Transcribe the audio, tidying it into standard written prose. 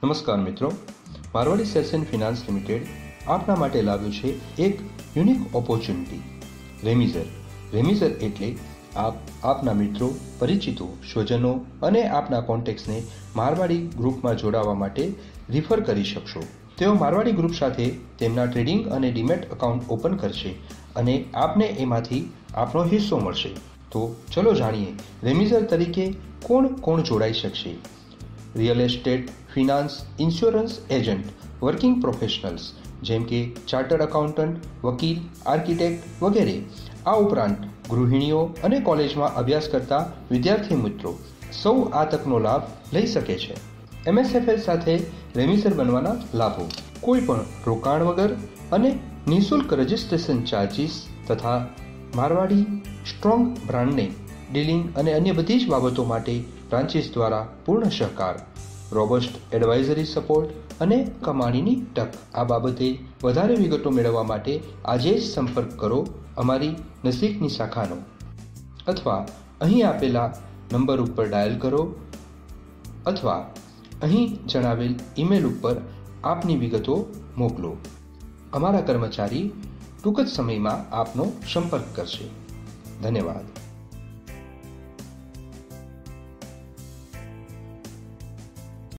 નમસ્કાર મિત્રો, Marwadi sales and finance limited આપના માટે લાવ્યું છે એક યુનિક ઓપોર્ચ્યુનિટી રેમિઝર. રેમિઝર એટલે આપના મિત્રો, પરિચિતો, સ્વજનો અને આપના કોન્ટેક્ટ્સને મારવાડી ગ્રુપમાં જોડાવા માટે રિફર કરી શકશો. તેઓ મારવાડી ગ્રુપ સાથે તેમના ટ્રેડિંગ અને ડીમેટ એકાઉન્ટ ઓપન કરશે અને આપને એમાંથી આપનો હિસ્સો મળશે. તો ચલો જાણીએ રેમિઝર તરીકે કોણ જોડાઈ શકશે. Real estate, finance, insurance agent, working professionals જેમ કે ચાર્ટર્ડ એકાઉન્ટન્ટ, વકીલ, આર્કિટેક્ટ વગેરે. આ ઉપરાંત ગૃહિણીઓ અને કોલેજમાં અભ્યાસ કરતા વિદ્યાર્થી મિત્રો સૌ આ તકનો લાભ લઈ શકે છે. MSFL સાથે રેમિઝર બનવાના લાભો: કોઈ પણ રોકાણ વગર અને નિઃશુલ્ક રજિસ્ટ્રેશન ચાર્જીસ તથા મારવાડી સ્ટ્રોંગ બ્રાન્ડને ડીલિંગ અને અન્ય બધી જ બાબતો માટે બ્રાન્ચીસ દ્વારા પૂર્ણ સહકાર, રોબસ્ટ એડવાઇઝરી સપોર્ટ અને કમાણીની તક. આ બાબતે વધારે વિગતો મેળવવા માટે આજે જ સંપર્ક કરો અમારી નજીકની શાખાનો, અથવા અહીં આપેલા નંબર ઉપર ડાયલ કરો, અથવા અહીં જણાવેલ ઈમેલ ઉપર આપની વિગતો મોકલો. અમારા કર્મચારી ટૂંક જ સમયમાં આપનો સંપર્ક કરશે. ધન્યવાદ.